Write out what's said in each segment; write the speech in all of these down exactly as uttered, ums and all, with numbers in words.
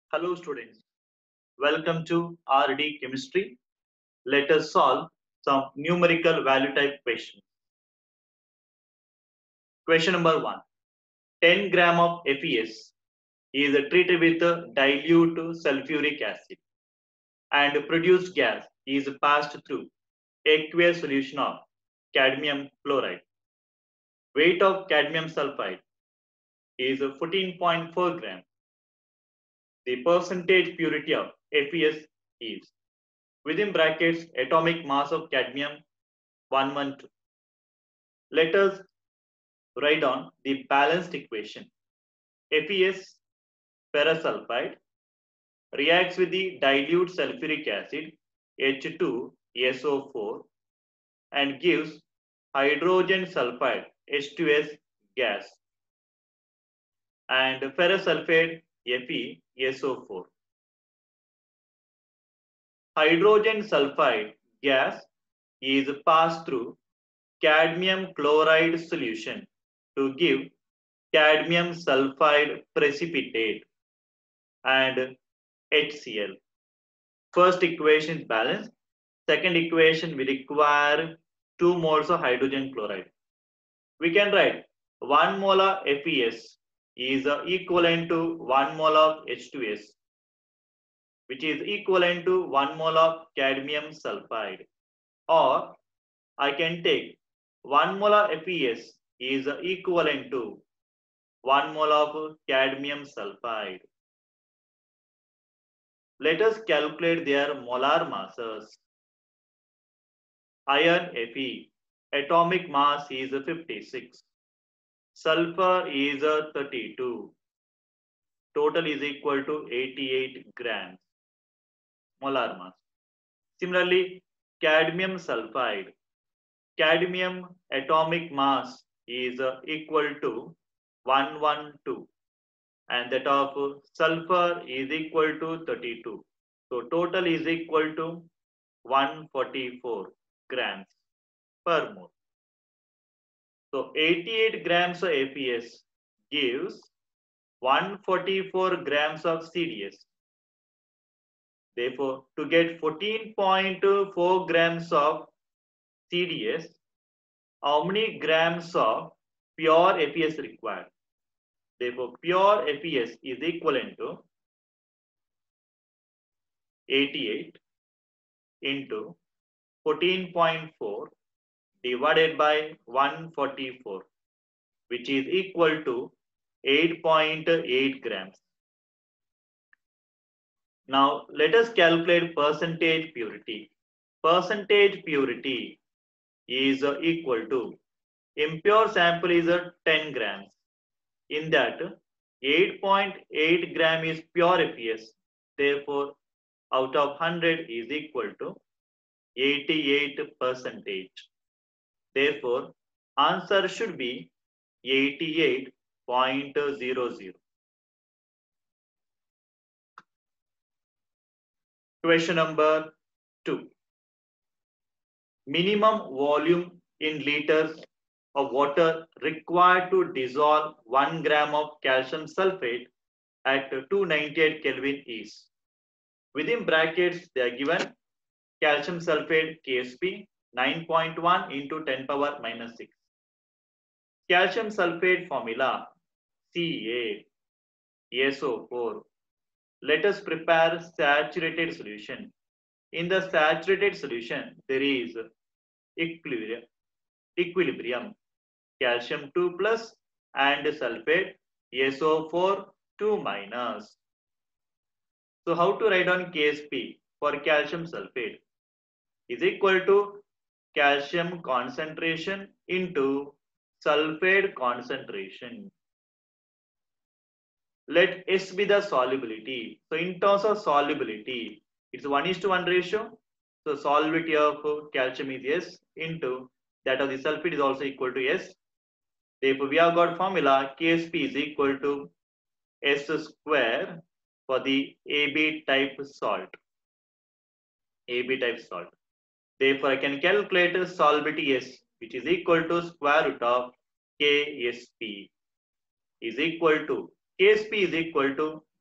Hello students, welcome to R D Chemistry. Let us solve some numerical value type questions. Question number one. ten gram of F E S is treated with dilute sulfuric acid and produced gas is passed through aqueous solution of cadmium chloride. Weight of cadmium sulfide is fourteen point four grams. The percentage purity of F E S is, within brackets, atomic mass of cadmium one hundred twelve. Let us write down the balanced equation. F E S ferrous sulfide reacts with the dilute sulfuric acid H two S O four and gives hydrogen sulfide H two S gas and ferrous sulfate Fe S O four. Hydrogen sulfide gas is passed through cadmium chloride solution to give cadmium sulfide precipitate and H C l. First equation is balanced. Second equation we require two moles of hydrogen chloride. We can write one mole of F E S is equivalent to one mole of H two S, which is equivalent to one mole of cadmium sulfide. Or I can take one mole of F E S is equivalent to one mole of cadmium sulfide. Let us calculate their molar masses. Iron Fe, atomic mass is fifty-six. Sulfur is thirty-two. Total is equal to eighty-eight grams. Molar mass. Similarly, cadmium sulfide. Cadmium atomic mass is equal to one hundred twelve. And that of sulfur is equal to thirty-two. So total is equal to one hundred forty-four grams per mole. So eighty-eight grams of F E S gives one hundred forty-four grams of C D S. Therefore, to get fourteen point four grams of C D S, how many grams of pure F E S required? Therefore, pure F E S is equivalent to eighty-eight into fourteen point four divided by one hundred forty-four, which is equal to eight point eight grams. Now, let us calculate percentage purity. Percentage purity is equal to, impure sample is ten grams. In that, eight point eight gram is pure F E S. Therefore, out of one hundred is equal to eighty-eight percentage. Therefore, answer should be eighty-eight point zero zero. Question number two. Minimum volume in liters of water required to dissolve one gram of calcium sulfate at two hundred ninety-eight Kelvin is. Within brackets, they are given calcium sulfate K S P nine point one into ten power minus six. Calcium sulfate formula C A S O four. Let us prepare saturated solution. In the saturated solution, there is equilibrium. equilibrium. Calcium two plus and sulfate S O four two minus. So how to write down K S P for calcium sulfate is equal to calcium concentration into sulfate concentration. Let S be the solubility. So in terms of solubility, it's one is to one ratio. So solubility of calcium is S into that of the sulfate is also equal to S. Therefore, we have got formula K S P is equal to S square for the A B type salt. A B type salt. Therefore, I can calculate solubility S, which is equal to square root of K S P is equal to, K S P is equal to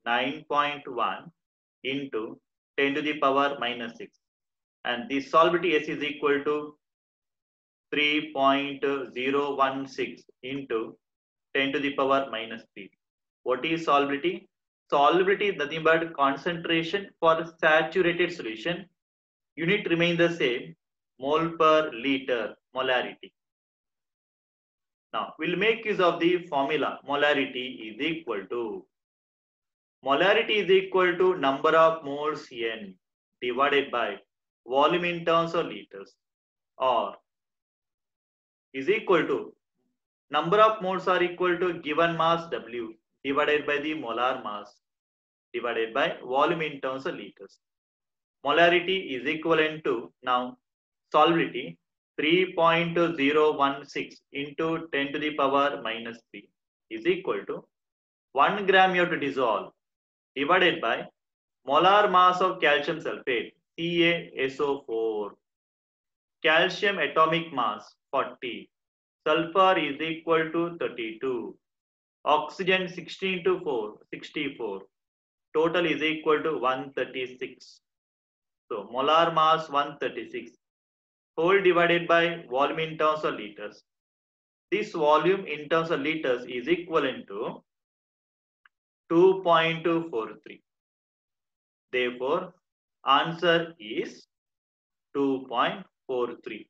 nine point one into ten to the power minus six. And the solubility S is equal to three point zero one six into ten to the power minus three. What is solubility? Solubility is nothing but concentration for saturated solution. Unit remain the same, mole per liter, molarity. Now, we'll make use of the formula. Molarity is equal to, molarity is equal to number of moles N divided by volume in terms of liters, or is equal to number of moles are equal to given mass W divided by the molar mass divided by volume in terms of liters. Molarity is equivalent to, now solubility, three point zero one six into ten to the power minus three is equal to one gram you have to dissolve divided by molar mass of calcium sulfate, C a S O four. Calcium atomic mass forty. Sulfur is equal to thirty-two. Oxygen sixteen to four, sixty-four. Total is equal to one hundred thirty-six. So molar mass one hundred thirty-six. Whole divided by volume in terms of liters. This volume in terms of liters is equivalent to two point two four three. Therefore, answer is two point four three.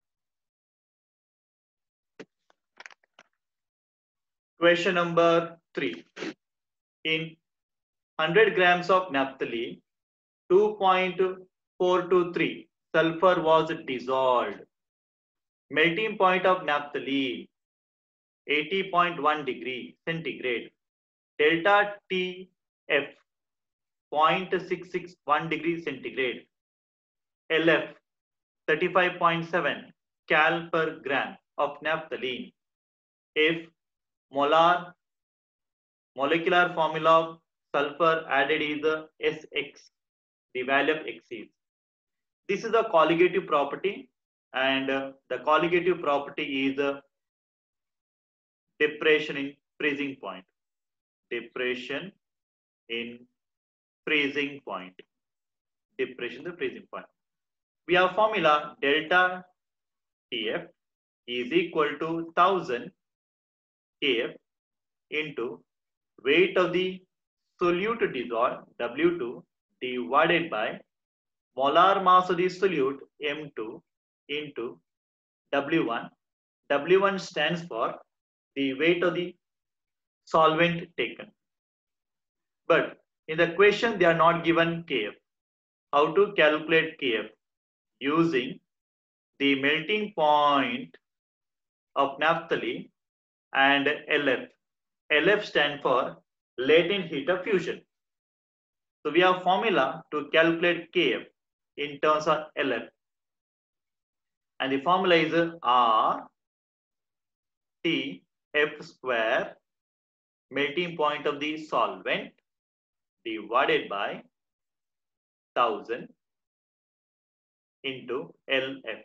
Question number three. In one hundred grams of naphthalene, two point four two three sulfur was dissolved. Melting point of naphthalene, eighty point one degree centigrade. Delta T F, zero point six six one degree centigrade. L F, thirty-five point seven cal per gram of naphthalene. If molar molecular formula of sulfur added is the S X, the value of X is. This is the colligative property, and uh, the colligative property is uh, depression in freezing point. Depression in freezing point. Depression in the freezing point. We have formula delta T F is equal to one thousand K F into weight of the solute dissolved W two divided by molar mass of the solute M two into W one. W one stands for the weight of the solvent taken. But in the question they are not given K F. How to calculate K F? Using the melting point of naphthalene and L F. L F stands for latent heat of fusion. So we have formula to calculate K F in terms of L F. And the formula is R T F square, melting point of the solvent, divided by one thousand into L F.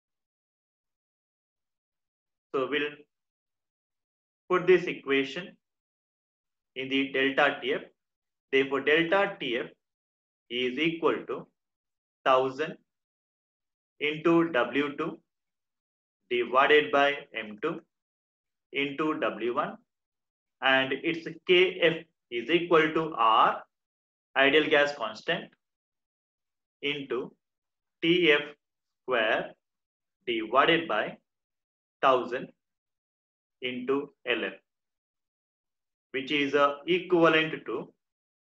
So we'll put this equation in the delta T F. Therefore, delta T F is equal to one thousand into W two divided by M two into W one, and its K F is equal to R, ideal gas constant, into T F square divided by one thousand into L F, which is uh, equivalent to one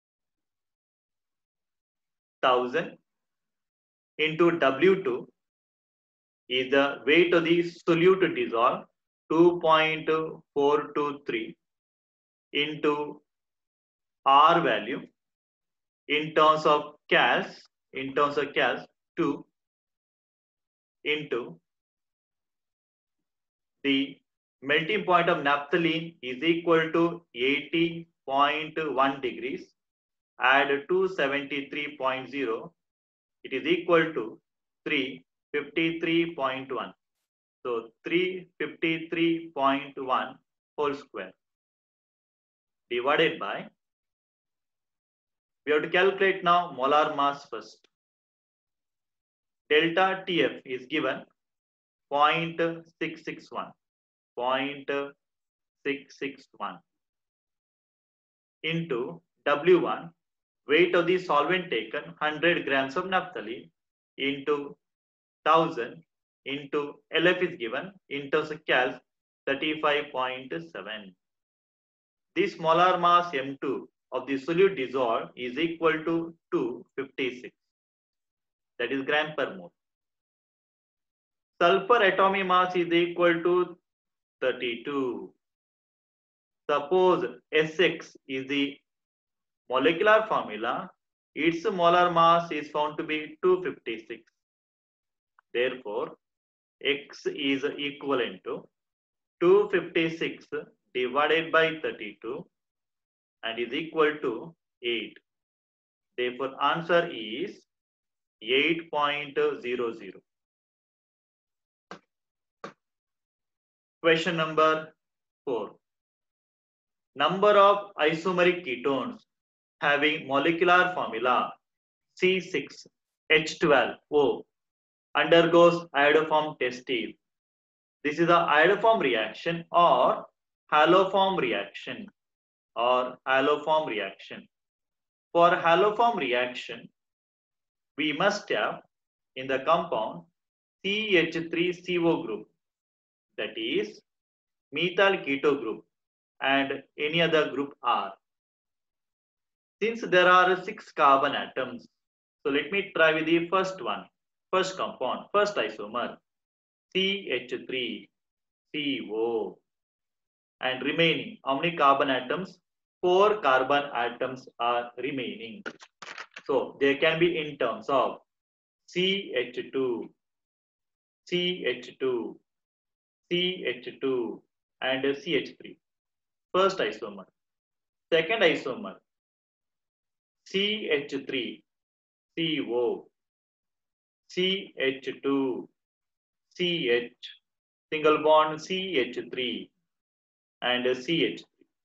thousand into W two is the weight of the solute dissolved, two point four two three into R value in terms of cals, in terms of cals, two into the melting point of naphthalene is equal to eighty point one degrees, add two seventy-three point zero, it is equal to three fifty-three point one. So three fifty-three point one whole square divided by We have to calculate now molar mass first. Delta T F is given zero point six six one. zero point six six one into W one, weight of the solvent taken one hundred grams of naphthalene into one thousand into L F is given in terms of cal thirty-five point seven. This molar mass M two of the solute dissolved is equal to two hundred fifty-six, that is gram per mole. Sulfur atomic mass is equal to thirty-two. Suppose S X is the molecular formula, its molar mass is found to be two hundred fifty-six. Therefore, X is equivalent to two hundred fifty-six divided by thirty-two and is equal to eight. Therefore, answer is eight point zero zero. Question number four. Number of isomeric ketones having molecular formula C six H twelve O undergoes iodoform test is. This is a iodoform reaction or haloform reaction or haloform reaction. For haloform reaction, we must have in the compound C H three C O group, that is methyl keto group, and any other group R. Since there are six carbon atoms, so let me try with the first one, first compound, first isomer, C H three C O, and remaining, how many carbon atoms? Four carbon atoms are remaining. So they can be in terms of C H two, C H two, C H two, and C H three. First isomer. Second isomer, C H three C O, C H two, C H, single bond C H three, and C H three.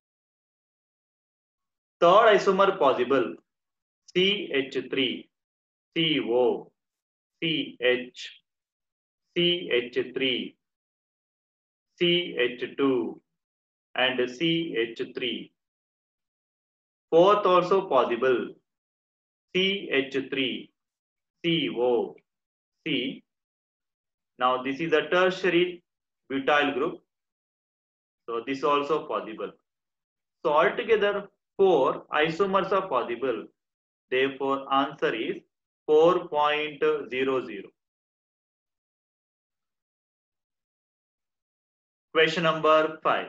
Third isomer possible, C H three C O, C H, C H three, C H two, and C H three. Fourth also possible, C H three C O, C. Now this is a tertiary butyl group, so this is also possible. So altogether four isomers are possible. Therefore, answer is four point zero zero. Question number five.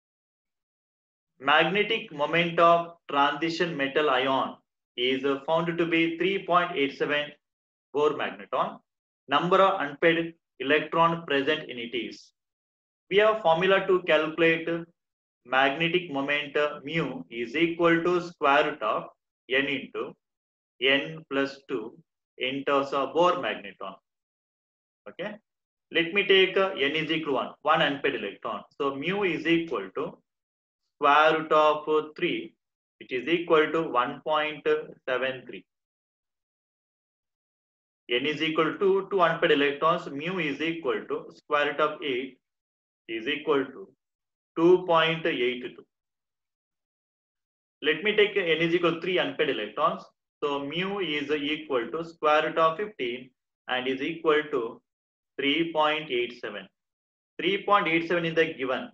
Magnetic moment of transition metal ion is found to be three point eight seven Bohr magneton. Number of unpaired electron present in it is. We have formula to calculate magnetic moment mu is equal to square root of n into n plus two in terms of Bohr magneton. Okay. Let me take uh, n is equal to one, one unpaired electron. So mu is equal to square root of uh, three, which is equal to one point seven three. N is equal to two unpaired electrons, mu is equal to square root of eight is equal to two point eight two. Let me take n is equal to three unpaired electrons. So mu is equal to square root of fifteen and is equal to three point eight seven. three point eight seven is the given.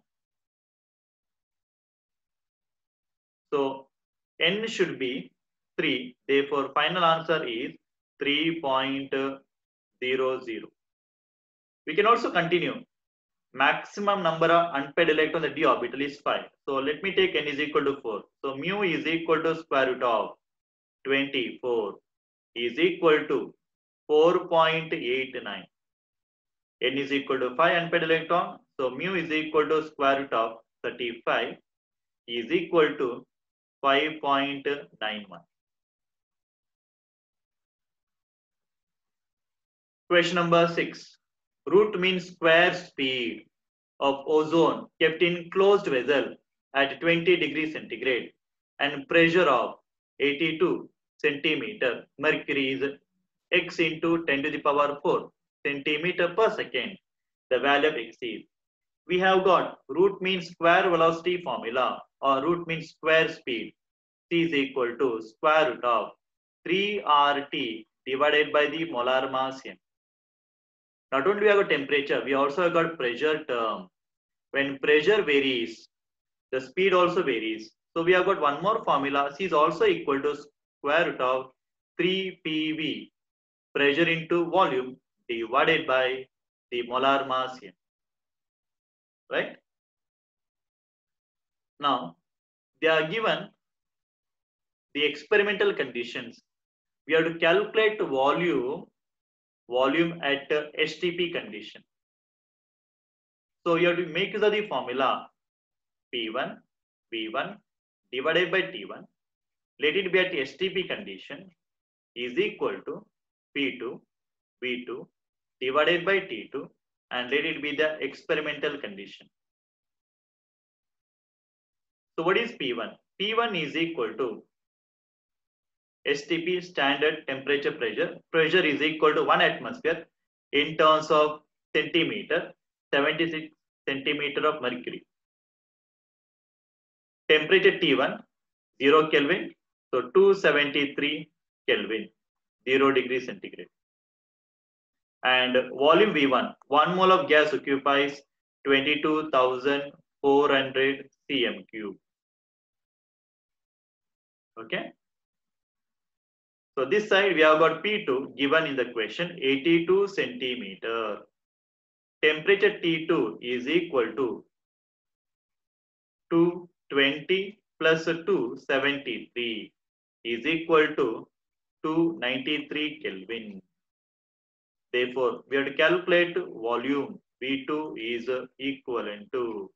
So n should be three. Therefore, final answer is three point zero zero. We can also continue. Maximum number of unpaired electrons in the d orbital is five. So let me take n is equal to four. So mu is equal to square root of twenty-four is equal to four point eight nine. N is equal to five unpaired electron. So mu is equal to square root of thirty-five is equal to five point nine one. Question number six. Root mean square speed of ozone kept in closed vessel at twenty degrees centigrade and pressure of eighty-two centimeter, mercury is x into ten to the power four centimeter per second. The value of x is, we have got root means square velocity formula or root means square speed. C is equal to square root of three R T divided by the molar mass m. Not only we have got temperature, we also have got pressure term. When pressure varies, the speed also varies. So we have got one more formula. C is also equal to square root of three P V, pressure into volume divided by the molar mass m. Right? Now, they are given the experimental conditions. We have to calculate volume, volume at S T P condition. So you have to make use of the formula P one, V one divided by T one. Let it be at S T P condition is equal to P two, V two divided by T two, and let it be the experimental condition. So what is P one? P one is equal to S T P, standard temperature pressure. Pressure is equal to one atmosphere in terms of centimeter, seventy-six centimeter of mercury. Temperature T one, zero Kelvin, so two hundred seventy-three Kelvin, zero degree centigrade. And volume V one, one mole of gas occupies twenty-two thousand four hundred centimeters cube. Okay. So this side we have got P two given in the question, eighty-two centimeter. Temperature T two is equal to two hundred twenty plus two hundred seventy-three is equal to two hundred ninety-three Kelvin. Therefore, we have to calculate volume V two is equivalent to.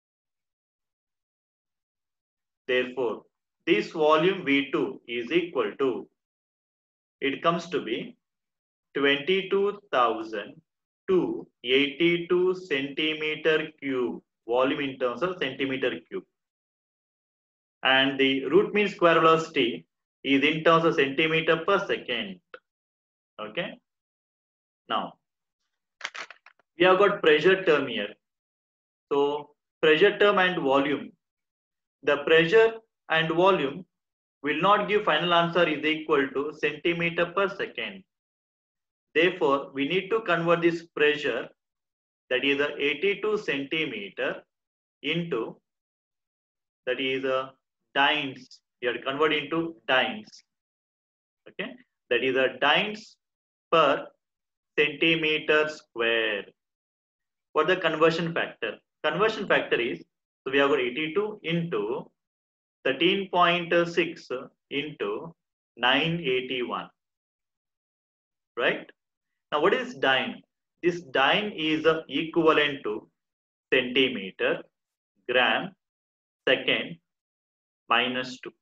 Therefore, this volume V two is equal to, it comes to be twenty-two thousand two hundred eighty-two centimeter cube, volume in terms of centimeter cube. And the root mean square velocity is in terms of centimeter per second. Okay. Now, we have got pressure term here. So, pressure term and volume. The pressure and volume will not give final answer is equal to centimeter per second. Therefore, we need to convert this pressure, that is a eighty-two centimeter, into, that is a dynes. You have to convert into dynes. Okay, that is a dynes per centimeter square. What the conversion factor? Conversion factor is, so we have got eighty-two into thirteen point six into nine eighty-one. Right? Now, what is dyne? This dyne is equivalent to centimeter, gram, second, minus two.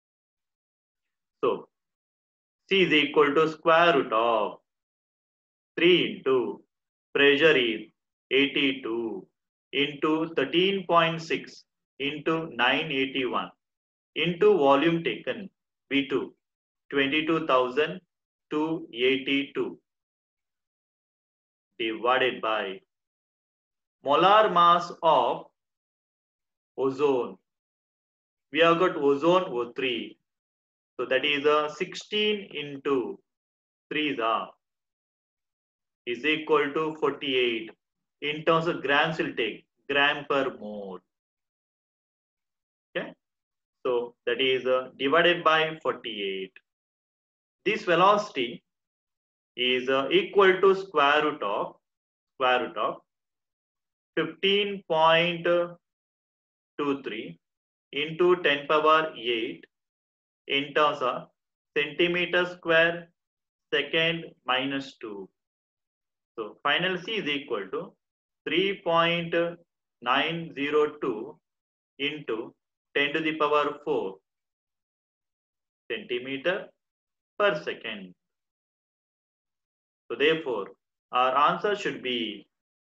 So, C is equal to square root of three into pressure is eighty-two into thirteen point six into nine eighty-one into volume taken V two, twenty-two thousand two hundred eighty-two divided by molar mass of ozone. We have got ozone O three. So that is a sixteen into three is equal to forty-eight. In terms of grams, will take gram per mole. Okay. So that is uh, divided by forty-eight. This velocity is uh, equal to square root of square root of fifteen point two three into ten power eight in terms of centimeter square second minus two. So final C is equal to three point nine zero two into ten to the power four centimeter per second. So therefore, our answer should be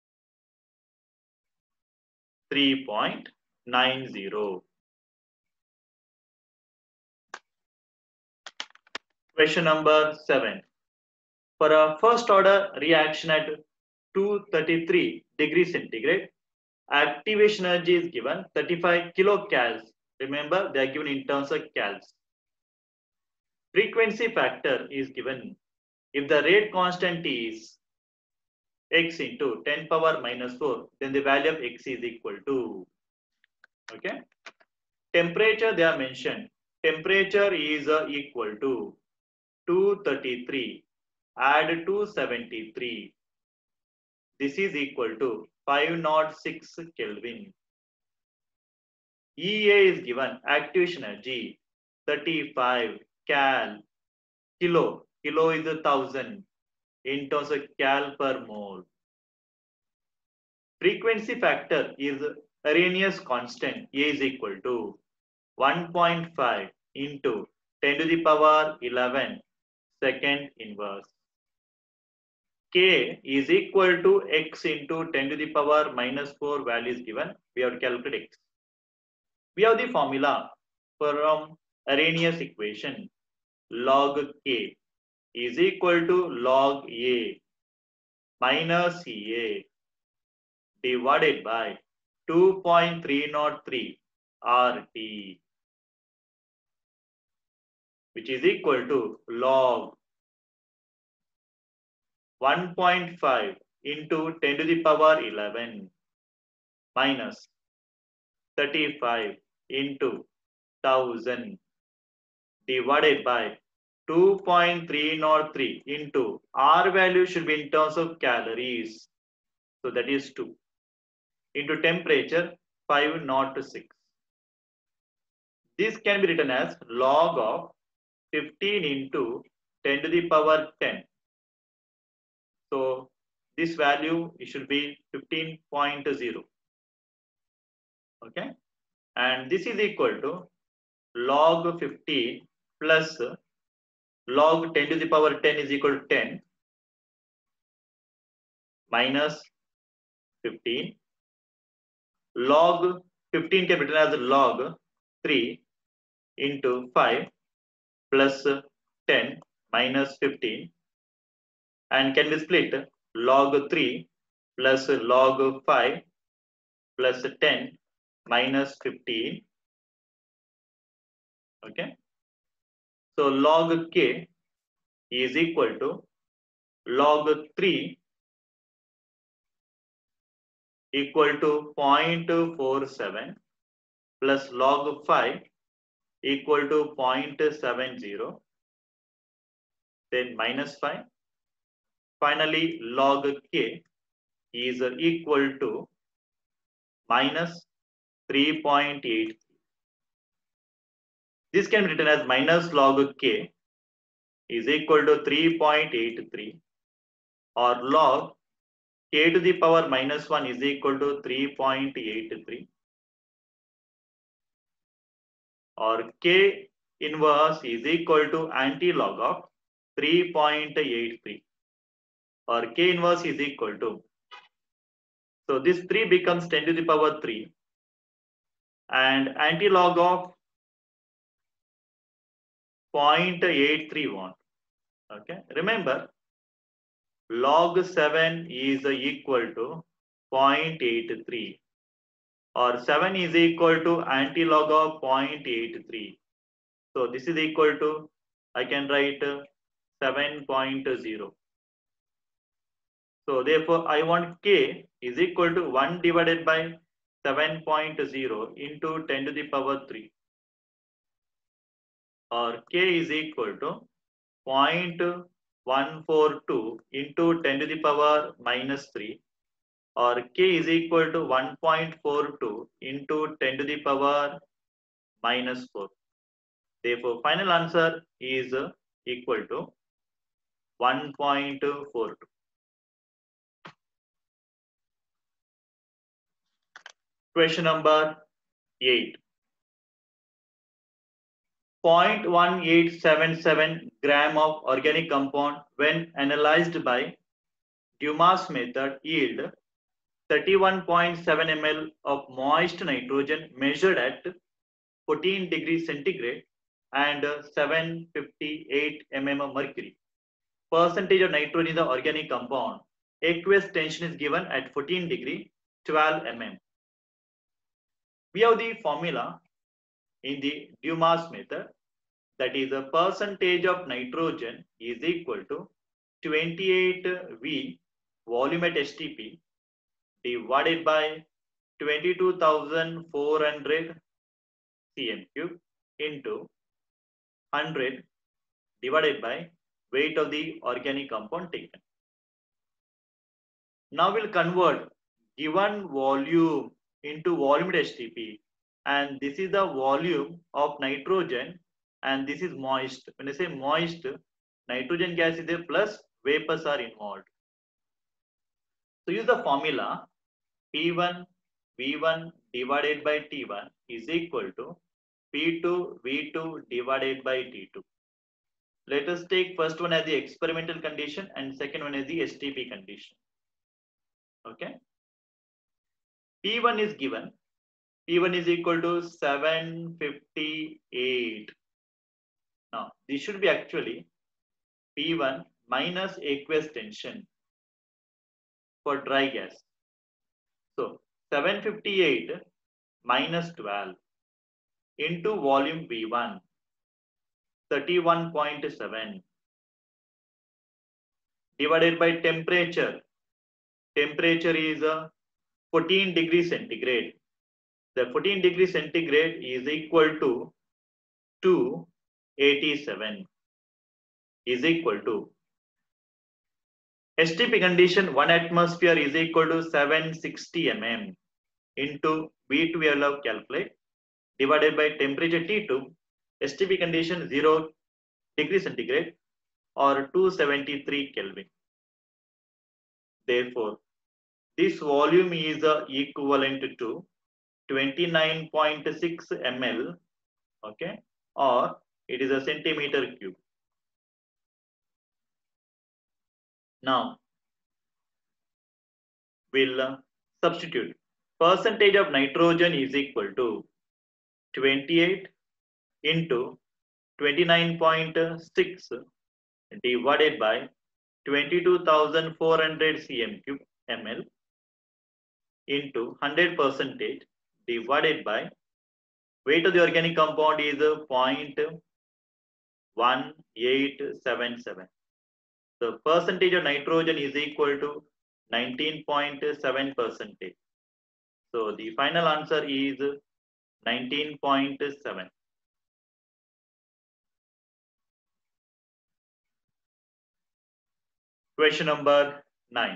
three point nine zero. Question number seven. For a first order reaction at two hundred thirty-three degrees centigrade, activation energy is given thirty-five kilocals. Remember, they are given in terms of cals. Frequency factor is given. If the rate constant is x into ten power minus four, then the value of x is equal to, okay. Temperature they are mentioned. Temperature is uh, equal to two hundred thirty-three, add two hundred seventy-three. This is equal to five hundred six Kelvin. E A is given, activation energy thirty-five cal, kilo, kilo is a thousand in terms of cal per mole. Frequency factor is Arrhenius constant, A is equal to one point five into ten to the power eleven second inverse. K is equal to x into ten to the power minus four values given. We have to calculate x. We have the formula from Arrhenius equation. Log K is equal to log A minus E A divided by two point three zero three R T, which is equal to log one point five into ten to the power eleven minus thirty-five into one thousand divided by two point three zero three into R value should be in terms of calories. So that is two into temperature five hundred six. This can be written as log of fifteen into ten to the power ten. So this value it should be fifteen point zero. Okay. And this is equal to log fifteen plus log ten to the power ten is equal to ten minus fifteen. Log fifteen can be written as log three into five plus ten minus fifteen, and can be split log three plus log five plus ten minus fifteen. Okay. So log K is equal to log three equal to zero point four seven plus log five equal to zero point seven zero, then minus five. Finally, log K is equal to minus three point eight. This can be written as minus log K is equal to three point eight three, or log K to the power minus one is equal to three point eight three, or K inverse is equal to anti-log of three point eight three, or K inverse is equal to, so this three becomes ten to the power three, and anti-log of zero point eight three one. Okay, remember log seven is equal to zero point eight three, or seven is equal to anti-log of zero point eight three. So this is equal to, I can write seven point zero. So therefore I want K is equal to one divided by seven point zero into ten to the power three, or K is equal to zero point one four two into ten to the power minus three, or K is equal to one point four two into ten to the power minus four. Therefore, final answer is equal to one point four two. Question number eight. zero point one eight seven seven gram of organic compound when analyzed by Dumas method yield thirty-one point seven milliliters of moist nitrogen measured at fourteen degrees centigrade and seven hundred fifty-eight millimeters of mercury. Percentage of nitrogen in the organic compound. Aqueous tension is given at fourteen degree, twelve millimeters. We have the formula in the Dumas method, that is the percentage of nitrogen is equal to twenty-eight V volume at S T P divided by twenty-two thousand four hundred cm cube into one hundred divided by weight of the organic compound taken. Now we'll convert given volume into volume at S T P, and this is the volume of nitrogen and this is moist. When I say moist, nitrogen gas is there plus vapors are involved. So use the formula P one V one divided by T one is equal to P two V two divided by T two. Let us take first one as the experimental condition and second one as the S T P condition. Okay. P one is given. P one is equal to seven hundred fifty-eight. Now this should be actually P one minus aqueous tension for dry gas. So seven hundred fifty-eight minus twelve into volume V one, thirty-one point seven, divided by temperature. Temperature is uh, fourteen degrees centigrade. The fourteen degrees centigrade is equal to two eighty-seven is equal to S T P condition one atmosphere is equal to seven hundred sixty millimeters into V two we have calculate divided by temperature T two, S T P condition zero degree centigrade or two hundred seventy-three Kelvin. Therefore, this volume is uh, equivalent to twenty-nine point six milliliters, okay, or it is a centimeter cube. Now, we'll uh, substitute. Percentage of nitrogen is equal to twenty-eight into twenty-nine point six divided by twenty-two thousand four hundred cm cube ml into one hundred percentage divided by weight of the organic compound is zero point one eight seven seven. The percentage of nitrogen is equal to nineteen point seven percentage. So the final answer is nineteen point seven. Question number nine.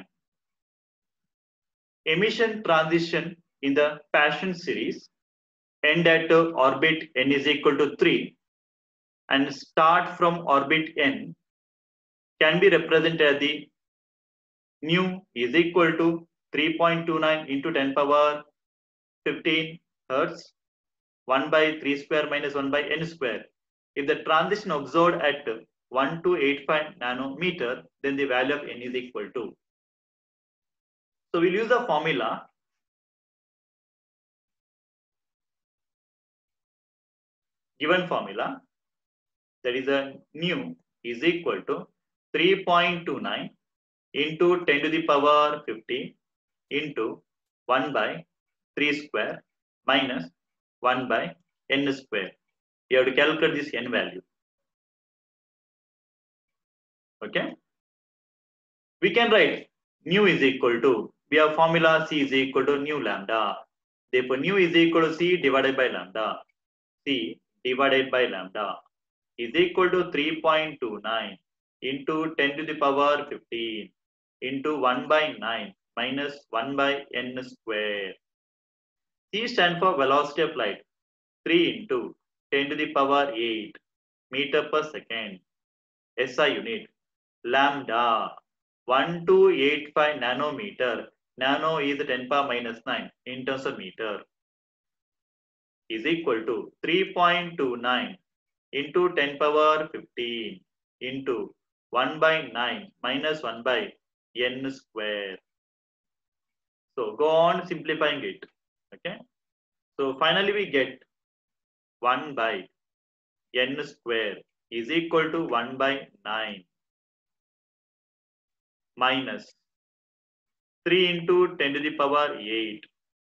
Emission transition in the Paschen series end at orbit n is equal to three and start from orbit n can be represented as the nu is equal to three point two nine into ten power fifteen hertz, one by three square minus one by n square. If the transition observed at one two eight five nanometer, then the value of n is equal to. So we'll use the formula given formula, that is a nu is equal to three point two nine into ten to the power fifteen into one by three square minus one by n square. You have to calculate this n value. Okay. We can write nu is equal to, we have formula C is equal to nu lambda. Therefore, nu is equal to C divided by lambda. C divided by lambda is equal to three point two nine into ten to the power fifteen into one by nine minus one by n square. C stands for velocity of light, three into ten to the power eight meter per second. S I unit, lambda, one two eight five nanometer. Nano is ten power minus nine in terms of meter, is equal to three point two nine into ten power fifteen into one by nine minus one by n square. So go on simplifying it. Okay. So finally we get one by N square is equal to one by nine minus three into ten to the power eight,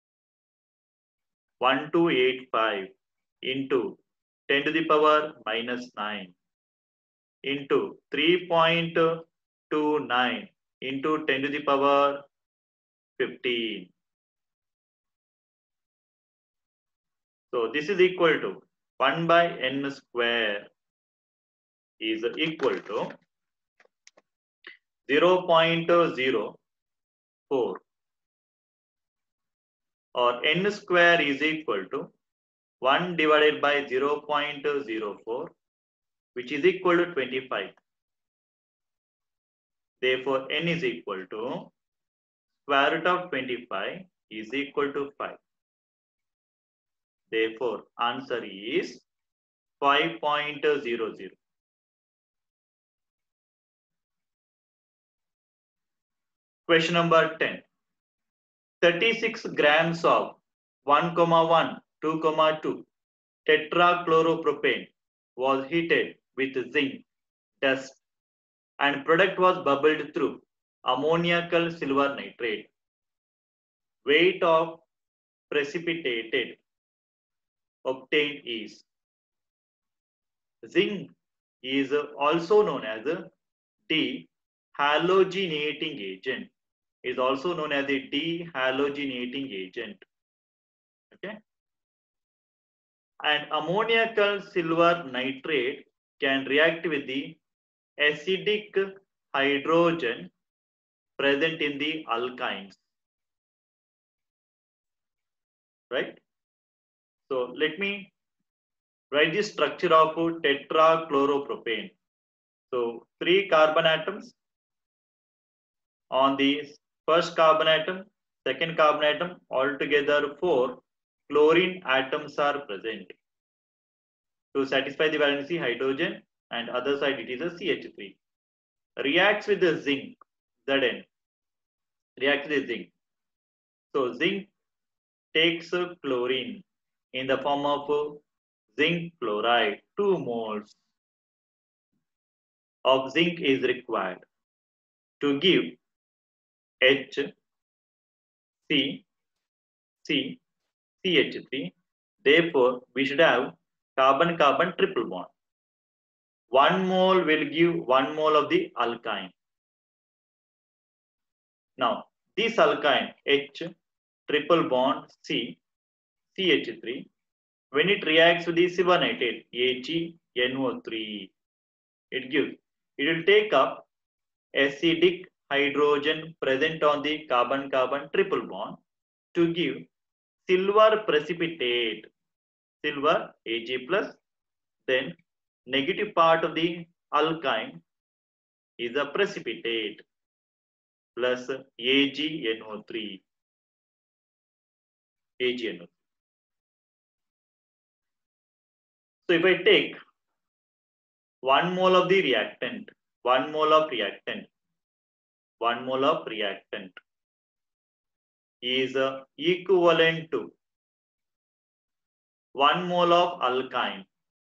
one two eight five into ten to the power minus nine into three point two nine into ten to the power fifteen. So this is equal to one by n square is equal to zero point zero four, or n square is equal to one divided by zero point zero four, which is equal to twenty-five. Therefore, n is equal to square root of twenty-five is equal to five. Therefore, answer is five point zero zero. Question number ten. thirty-six grams of one comma one, two comma two tetrachloropropane was heated with zinc, dust, and product was bubbled through ammoniacal silver nitrate. Weight of precipitated obtained is. Zinc is also known as a dehalogenating agent. Is also known as a dehalogenating agent. Okay. And ammoniacal silver nitrate can react with the acidic hydrogen present in the alkynes. Right? So let me write the structure of tetrachloropropane. So three carbon atoms on the first carbon atom, second carbon atom, altogether four chlorine atoms are present. To satisfy the valency, hydrogen, and other side it is a C H three. Reacts with the zinc, Zn. Reacts with the zinc. So zinc takes chlorine in the form of zinc chloride. Two moles of zinc is required to give H, C, C, C H three. Therefore, we should have carbon-carbon triple bond. One mole will give one mole of the alkyne. Now, this alkyne H, triple bond C, C H three, when it reacts with the silver nitrate A G N O three, it gives, it will take up acidic hydrogen present on the carbon-carbon triple bond to give silver precipitate, silver Ag plus, then negative part of the alkyne is a precipitate plus A G N O three, A G N O three. So if I take one mole of the reactant, one mole of reactant, one mole of reactant is uh, equivalent to one mole of alkyne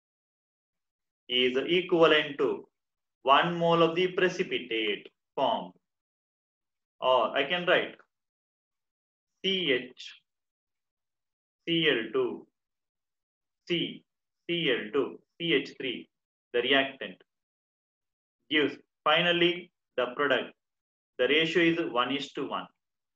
is equivalent to one mole of the precipitate formed. Or I can write C H C L two C C L two C H three, the reactant, gives finally the product. The ratio is one is to one.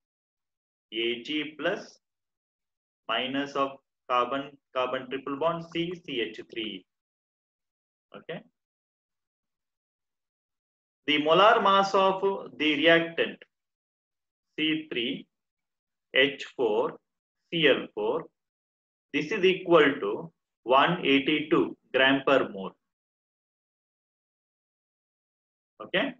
Ag plus minus of carbon carbon triple bond C C H three. Okay. The molar mass of the reactant C three H four C L four, this is equal to one hundred eighty-two gram per mole. Okay.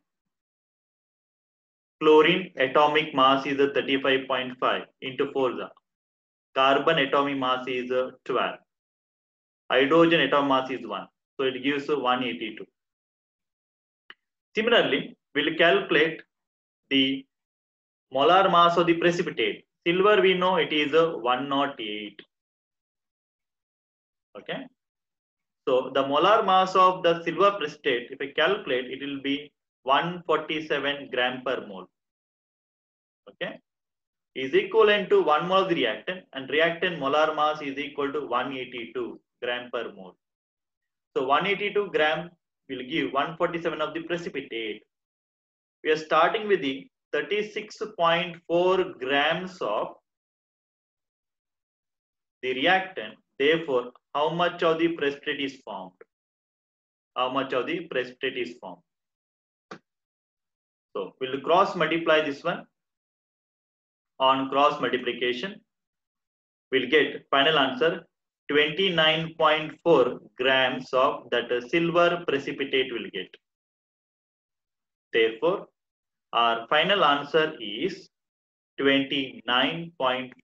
Chlorine atomic mass is thirty-five point five into four. Carbon atomic mass is twelve. Hydrogen atomic mass is one. So it gives one hundred eighty-two. Similarly, we'll calculate the molar mass of the precipitate. Silver, we know it is one hundred eight. Okay. So the molar mass of the silver precipitate, if I calculate, it will be one hundred forty-seven gram per mole. Okay, is equivalent to one mole of the reactant, and reactant molar mass is equal to one hundred eighty-two gram per mole. So one hundred eighty-two gram will give one hundred forty-seven of the precipitate. We are starting with the thirty-six point four grams of the reactant. Therefore, how much of the precipitate is formed? How much of the precipitate is formed? So we'll cross multiply this one. On cross multiplication, we'll get final answer twenty-nine point four grams of that silver precipitate will get. Therefore, our final answer is twenty-nine point four.